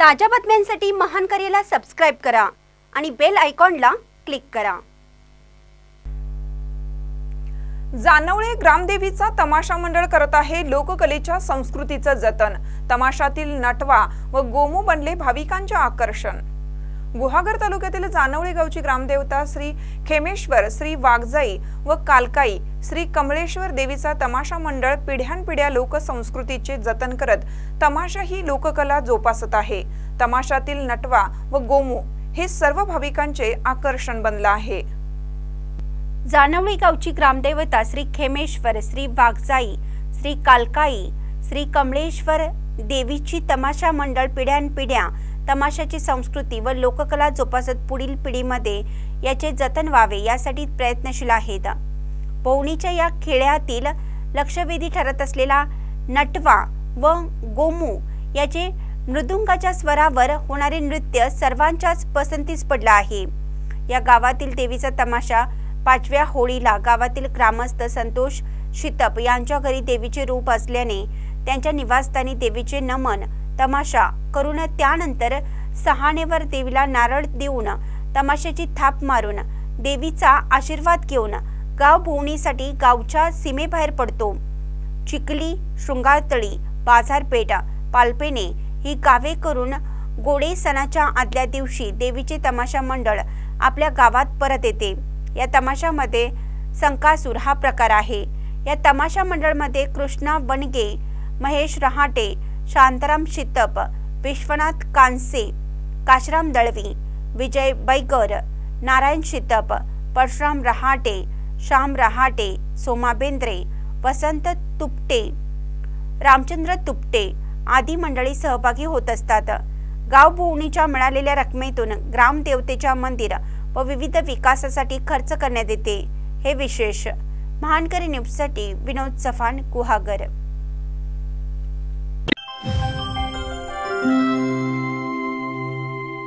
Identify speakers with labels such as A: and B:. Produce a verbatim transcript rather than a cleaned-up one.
A: ताज्या बातम्यांसाठी महान करेला सबस्क्राइब करा आणि बेल आयकॉनला क्लिक करा।
B: जानवळे ग्रामदेवीचा तमाशा मंडळ करत आहे लोककलेच्या संस्कृतीचं जतन। तमाशातील नटवा व गोमू बनले भाविकांचे आकर्षण। गुहागर तालुक्यातील जानवळे गावची ग्रामदेवता श्री खेमेश्वर, श्री वाघजाई व कालकाई, श्री कमलेश्वर देवीचा तमाशा मंडळ पिढ्यानपिढ्या लोकसंस्कृतीचे जतन करत तमाशा ही लोककला जोपासत आहे। तमाशातील नटवा व गोमू हे सर्व भाविकांचे आकर्षण बनले आहे।
A: जानवळे गावची ग्रामदेवता श्री खेमेश्वर, श्री वाघजाई, श्री कालकाई, श्री कमलेश्वर देवीची तमाशा मंडळ पिढ्यानपिढ्या तमाशाची संस्कृती व लोककला जोपासत पुढील पिढीमध्ये याचे जतन व्हावे यासाठी प्रयत्नशील आहेत। पौणीच्या या खेळातील लक्षवेधी ठरत असलेला नटवा व गोमू याचे मृदुंगाच्या स्वरावर होणारे नृत्य सर्वांच्याच पसंतीस पडले आहे। या गावातील देवीचा तमाशा पाचव्या होळीला गावातील ग्रामस्थ संतोष शितप यांच्या घरी देवीचे रूप असल्याने त्यांच्या निवासस्थानी देवीचे नमन तमाशा करून त्यानंतर सहाणेवर देवीला नारळ देऊन तमाशाची थाप मारून देवीचा आशीर्वाद घेऊन गाव भोवणीसाठी गावच्या सीमेबाहेर पडतो। चिखली, शृंगारतळी, बाजारपेठ, पालपेणे ही गावे करून गोडे सणाच्या आदल्या दिवशी देवीचे तमाशा मंडळ आपल्या गावात परत येते। या तमाशामध्ये संकासूर हा प्रकार आहे। या तमाशा मंडळमध्ये कृष्णा बनगे, महेश रहाटे, शांताराम शितप, विश्वनाथ कांसे, काशराम दळवी, विजय बैगर, नारायण शितप, परशुराम रहाटे, श्याम रहाटे, सोमा बेंद्रे, वसंत तुपटे, रामचंद्र तुपटे आदी मंडळी सहभागी होत असतात। गाव भोवणीच्या मिळालेल्या रकमेतून ग्रामदेवतेच्या मंदिर व विविध विकासासाठी खर्च करण्यात येते। हे विशेष। महानकरी न्यूजसाठी विनोद चव्हाण, गुहागर।